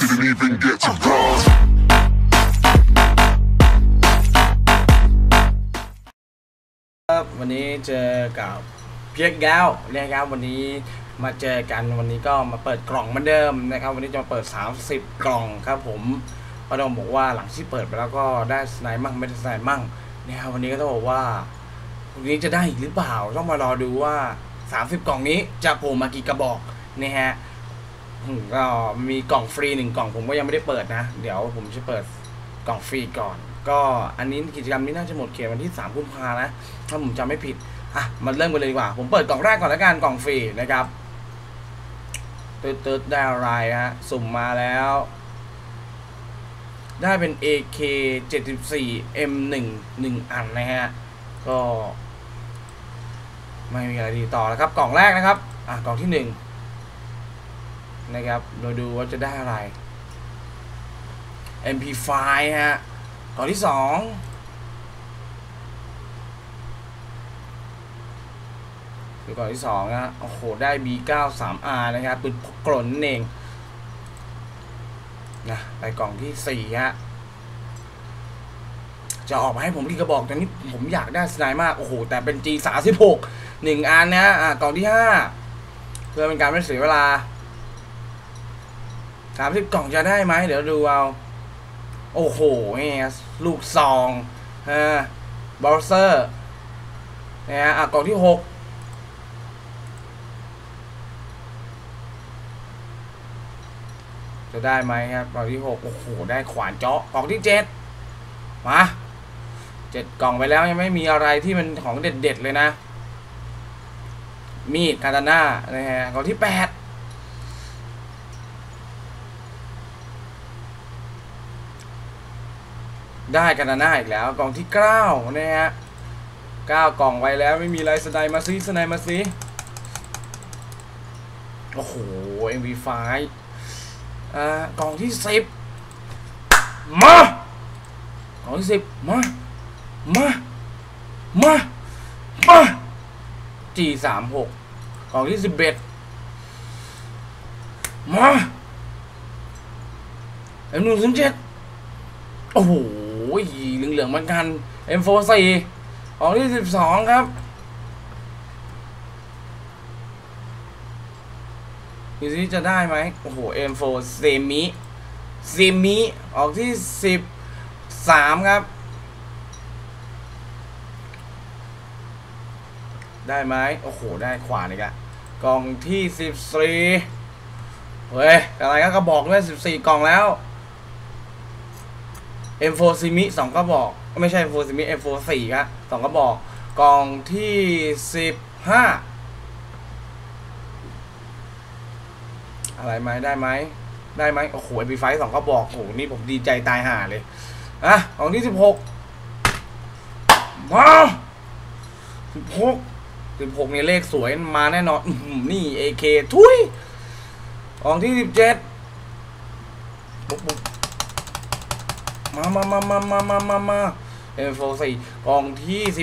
didn't even get to bronze. ครับวันนี้เจอกับเพียกแก้วนะครับวันนี้มาเจอกันวันนี้ก็มาเปิดกล่องเหมือนเดิมนะครับวันนี้จะมาเปิด30กล่องครับผมก็ต้องบอกว่าหลังที่เปิดไปแล้วก็ได้สไนมั่งไม่ได้สไนมั่งนะครับวันนี้ก็ต้องบอกว่าวันนี้จะได้อีกหรือเปล่าต้องมารอดูว่า30กล่องนี้จะโผล่มากี่กระบอกนะฮะก็มีกล่องฟรี1กล่องผมก็ยังไม่ได้เปิดนะเดี๋ยวผมจะเปิดกล่องฟรีก่อนก็อันนี้กิจกรรมนี้น่าจะหมดเขตวันที่3 กุมภาพันธ์นะถ้าผมจำไม่ผิดมาเริ่มกันเลยดีกว่าผมเปิดกล่องแรกก่อนแล้วกันกล่องฟรีนะครับตึ๊ดได้อะไรฮะสุ่มมาแล้วได้เป็น AK 74 M1 1อันนะฮะก็ไม่มีอะไรดีต่อแล้วครับกล่องแรกนะครับกล่องที่1นะครับเราดูว่าจะได้อะไร MP5 ฮะกล่องที่2ดูกล่องที่2นะโอ้โหได้ B9 3R นะครับปืนพกกลนั่นเองนะไปกล่องที่4ฮะจะออกมาให้ผมกี่กระบอกแต่นี่ผมอยากได้สไนมากโอ้โหแต่เป็น G36 1อันนะกล่องที่5เพื่อเป็นการไม่เสียเวลา30กล่องจะได้ไหมเดี๋ยวดูเอาโอ้โหนี่ลูกซองบอลเซอร์นะกล่องที่6จะได้ไหมครับกล่องที่6โอ้โหได้ขวานเจาะกล่องที่7มา7กล่องไปแล้วยังไม่มีอะไรที่มันของเด็ดๆเลยนะมีดคาตาน่านะฮะกล่องที่8ได้คาตาน่าอีกแล้วกล่องที่9นะฮะ9กล่องไปแล้วไม่มีอะไรสไนมาซิโอ้โห MV5 กล่องที่10มากล่องที่10มา G36 กล่องที่11มาM107โอ้โหเหลืองๆเหมือนกัน M44 กล่องที่12ครับดูสิจะได้ไหมโอ้โห M4 เซมิออกที่13ครับได้ไหมโอ้โหได้ขวาอีกอะกล่องที่14เฮ้ยอะไรก็บอกด้วย14กล่องแล้ว M4 ซิมิ2กระบอกไม่ใช่ M4 ซิมิ M4 4ครับ2กระบอกกล่องที่15อะไรไหมได้ไหมโอ้โห MP5 2กระบอกโอ้โหนี่ผมดีใจตายห่าเลยกล่องที่16มา16นี่เลขสวยมาแน่นอนนี่ AK ทุยกล่องที่17บุกมาM44 กล่องที่18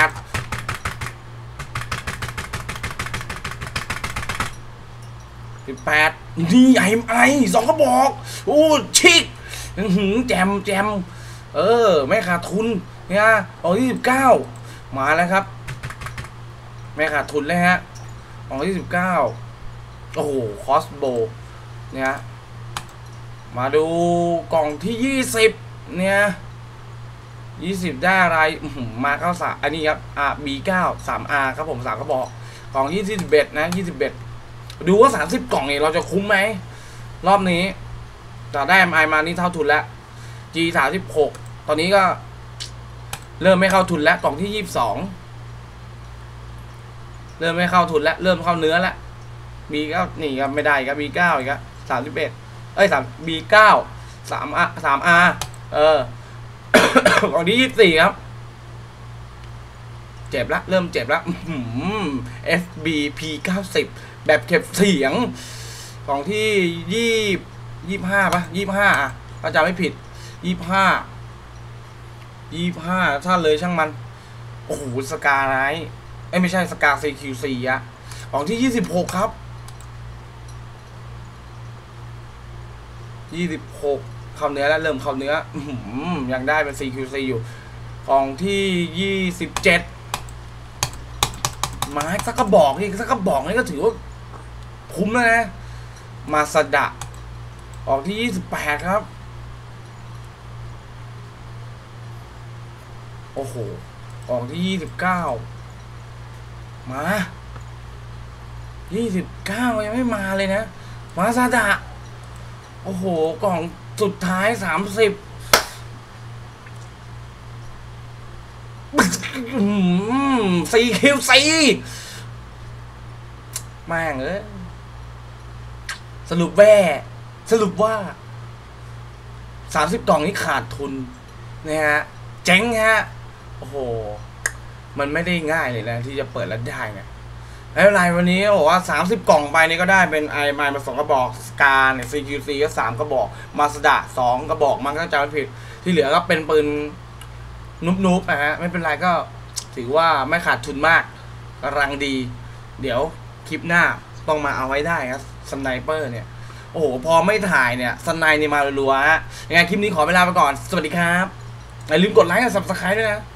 นี่ IMI 2กระบอกโอ้ชิคแจมไม่ขาดทุนเนี่ยกล่องที่19มาแล้วครับไม่ขาดทุนเลยฮะกล่องที่19โอ้โหคอสโบเนี่ยมาดูกล่องที่20เนี่ย20ได้อะไรมาเข้าสาอันนี้ครับB9 3R ครับผม3กระบอกกล่องที่21นะ21ดูว่า30กล่องนี่เราจะคุ้มไหมรอบนี้จะได้ MI มานี่เท่าทุนแล้ว G36 ตอนนี้ก็เริ่มไม่เข้าทุนแล้วกล่องที่22เริ่มไม่เข้าทุนแล้วเริ่มเข้าเนื้อแล้ว B9 นี่ครับไม่ได้ครับ B9 อีกครับ31B9 3R กล่องที่24ครับเจ็บละเริ่มเจ็บละFBP90 แบบเก็บเสียงกล่องที่25ป่ะ25ถ้าจำไม่ผิด25ถ้าเลยช่างมันโอ้โหสกาไนท์ไม่ใช่สกา CQ4 กล่องที่26ครับ 26เข้าเนื้อแล้วเริ่มเข้าเนื้อยังได้เป็น CQC อยู่กล่องที่27มาสักกระบอกนี่สักกระบอกนี่ก็ถือว่าคุ้มแล้วนะมาสดะออกที่28ครับโอ้โหออกที่29มา29ยังไม่มาเลยนะมาสดะโอ้โหกล่องสุดท้าย30CQC แม่งสรุปว่า30กล่องนี้ขาดทุนนะฮะเจ๊งฮะโอ้โหมันไม่ได้ง่ายเลยนะที่จะเปิดแล้วได้ไงไม่เป็นไรวันนี้บอกว่า30กล่องไปนี่ก็ได้เป็นไอไมล์มา2กระบอกสกาเนี่ย CQC ก็3กระบอกมาสดะ2กระบอกมันก็จำไม่ผิดที่เหลือก็เป็นปืนนุบๆนะฮะไม่เป็นไรก็ถือว่าไม่ขาดทุนมากกำลังดีเดี๋ยวคลิปหน้าต้องมาเอาไว้ได้ครับสไนเปอร์เนี่ยโอ้โหพอไม่ถ่ายเนี่ยสไนนี่มารัวๆฮะยังไงคลิปนี้ขอเวลาไปก่อนสวัสดีครับอย่าลืมกดไลค์กับ Subscribe ด้วยนะ